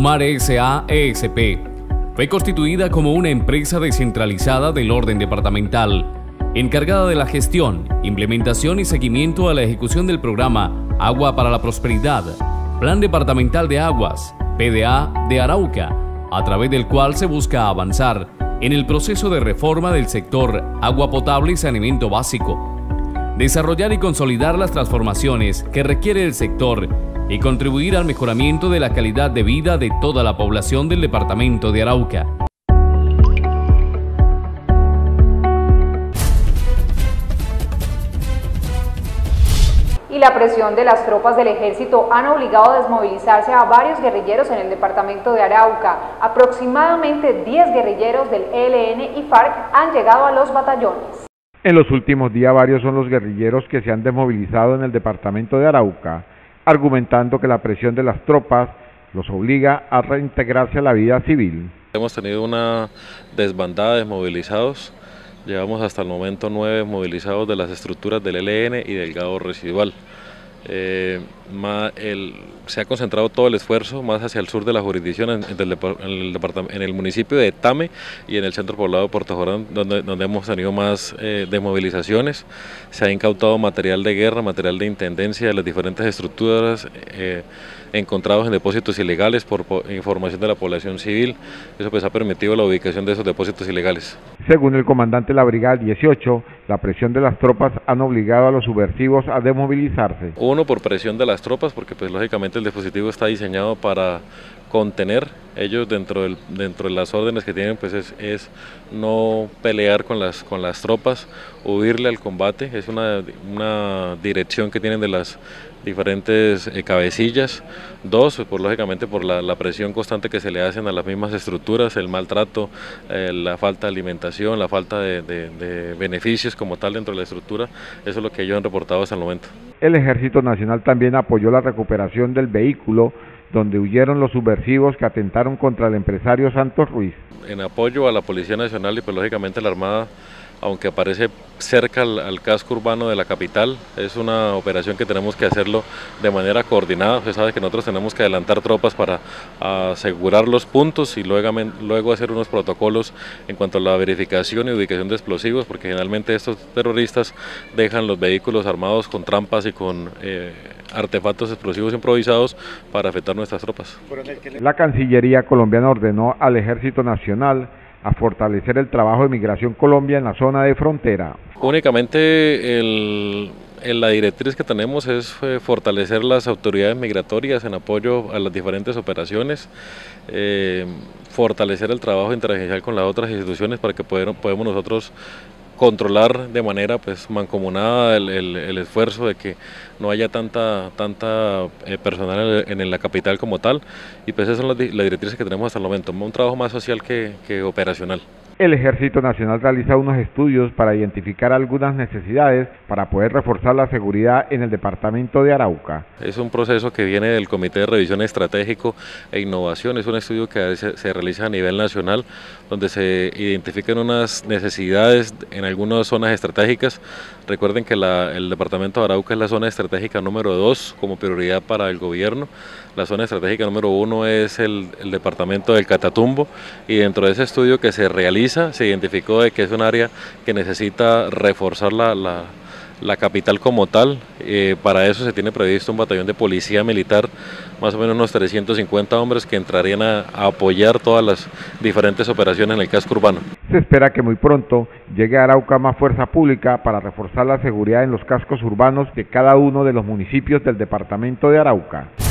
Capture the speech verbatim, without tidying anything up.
Umar S A E S P fue constituida como una empresa descentralizada del orden departamental, encargada de la gestión, implementación y seguimiento a la ejecución del programa Agua para la Prosperidad, Plan Departamental de Aguas, P D A de Arauca, a través del cual se busca avanzar en el proceso de reforma del sector agua potable y saneamiento básico, desarrollar y consolidar las transformaciones que requiere el sector y contribuir al mejoramiento de la calidad de vida de toda la población del departamento de Arauca. Y la presión de las tropas del ejército han obligado a desmovilizarse a varios guerrilleros en el departamento de Arauca. Aproximadamente diez guerrilleros del E L N y FARC han llegado a los batallones. En los últimos días varios son los guerrilleros que se han desmovilizado en el departamento de Arauca, argumentando que la presión de las tropas los obliga a reintegrarse a la vida civil. Hemos tenido una desbandada de desmovilizados. Llevamos hasta el momento nueve movilizados de las estructuras del E L N y del Gado Residual. Eh, más el, se ha concentrado todo el esfuerzo más hacia el sur de la jurisdicción, en, en, el, en, el, en el municipio de Tame y en el centro poblado de Puerto Jordán, donde, donde hemos tenido más eh, desmovilizaciones. Se ha incautado material de guerra, material de intendencia de las diferentes estructuras eh, encontrados en depósitos ilegales por, por información de la población civil. Eso pues ha permitido la ubicación de esos depósitos ilegales. Según el comandante de la Brigada dieciocho, la presión de las tropas han obligado a los subversivos a desmovilizarse. Uno, por presión de las tropas, porque pues lógicamente el dispositivo está diseñado para contener. Ellos dentro, del, dentro de las órdenes que tienen pues es, es no pelear con las, con las tropas, huirle al combate. Es una, una dirección que tienen de las diferentes eh, cabecillas. Dos, pues, por, lógicamente por la, la presión constante que se le hacen a las mismas estructuras, el maltrato, eh, la falta de alimentación, la falta de, de, de beneficios como tal dentro de la estructura. Eso es lo que ellos han reportado hasta el momento. El Ejército Nacional también apoyó la recuperación del vehículo donde huyeron los subversivos que atentaron contra el empresario Santos Ruiz. En apoyo a la Policía Nacional y pues lógicamente la Armada, aunque aparece cerca al, al casco urbano de la capital, es una operación que tenemos que hacerlo de manera coordinada. Usted sabe que nosotros tenemos que adelantar tropas para asegurar los puntos y luego, luego hacer unos protocolos en cuanto a la verificación y ubicación de explosivos, porque generalmente estos terroristas dejan los vehículos armados con trampas y con eh, artefactos explosivos improvisados para afectar nuestras tropas. La Cancillería colombiana ordenó al Ejército Nacional a fortalecer el trabajo de Migración Colombia en la zona de frontera. Únicamente el, el, la directriz que tenemos es eh, fortalecer las autoridades migratorias en apoyo a las diferentes operaciones, eh, fortalecer el trabajo interagencial con las otras instituciones para que poder, podamos nosotros controlar de manera pues mancomunada el, el, el esfuerzo de que no haya tanta tanta eh, personal en, en la capital como tal, y pues esas son las, las directrices que tenemos hasta el momento, un trabajo más social que, que operacional. El Ejército Nacional realiza unos estudios para identificar algunas necesidades para poder reforzar la seguridad en el departamento de Arauca. Es un proceso que viene del Comité de Revisión Estratégico e Innovación, es un estudio que se, se realiza a nivel nacional, donde se identifican unas necesidades en algunas zonas estratégicas. Recuerden que la, el departamento de Arauca es la zona estratégica número dos como prioridad para el gobierno. La zona estratégica número uno es el, el departamento del Catatumbo, y dentro de ese estudio que se realiza se identificó de que es un área que necesita reforzar la, la, la capital como tal. Eh, para eso se tiene previsto un batallón de policía militar, más o menos unos trescientos cincuenta hombres que entrarían a, a apoyar todas las diferentes operaciones en el casco urbano. Se espera que muy pronto llegue a Arauca más fuerza pública para reforzar la seguridad en los cascos urbanos de cada uno de los municipios del departamento de Arauca.